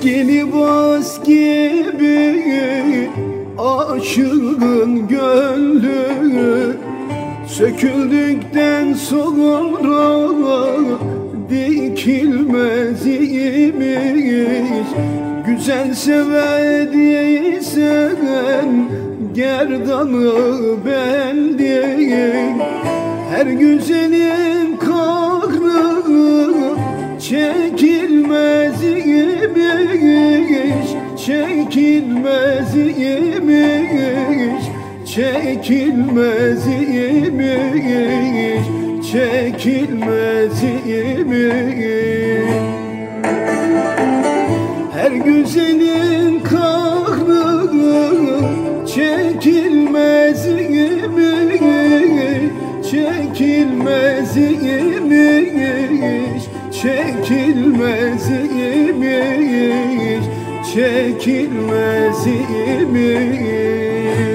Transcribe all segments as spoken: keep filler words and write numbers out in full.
Eski libas gibi aşığın gönlü söküldükten sonra dikilmez imiş. Güzel sevdiysen gerdanı beldi. Her güzelin kahrı çekilmez imiş, çekilmez imiş, çekilmez imiş, çekilmez imiş. Her güzelin kahrı çekilmez imiş, çekilmez imiş, çekilmez imiş, çekilmez imiş.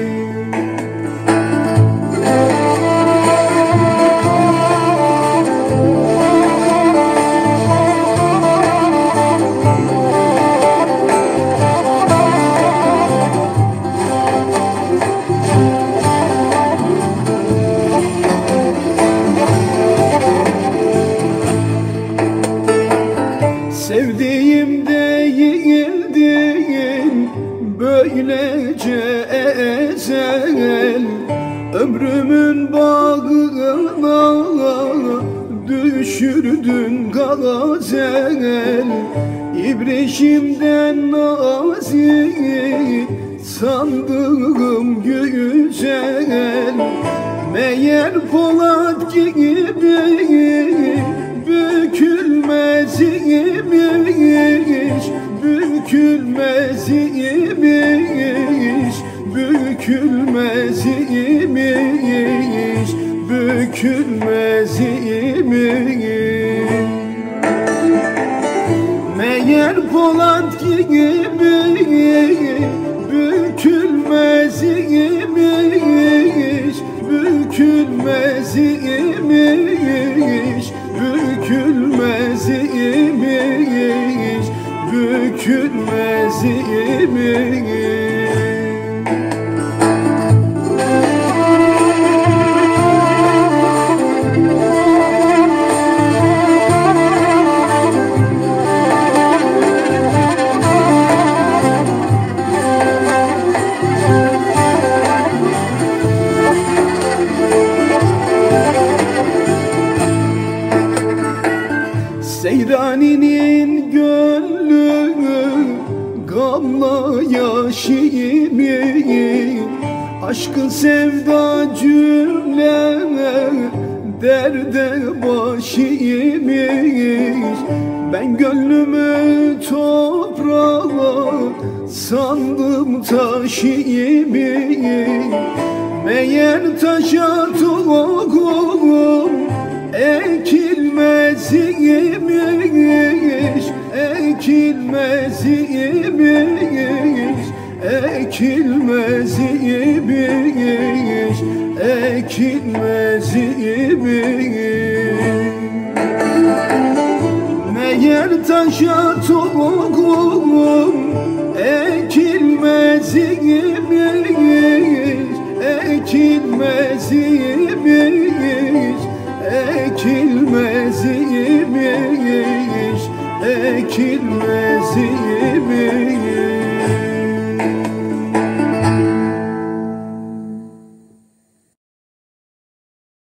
Sevdiğim değildin böylece ezel, ömrümün bağına düşürdün gazel. İbrişimden nazik sandığım güzel, meğer Polat gibi bükülmez imiş, bükülmez imiş, bükülmez imiş, bükülmez imiş. Meğer Polat gibi bükülmez imiş, bükülmez imiş, bükülmez imiş, bükülmez imiş. Seyrani'nin gönlü gamla yaşimi, aşkı sevda cümle derde başıymış. Ben gönlümü toprağa sandım taşıymış, meğer taşa tohum ekilmez imiş, ekilmez imiş, ekilmez imiş, ekilmez imiş. Meğer taşa tohum ekilmez imiş, ekilmez imiş, ekilmez imiş, ekilmez imiş.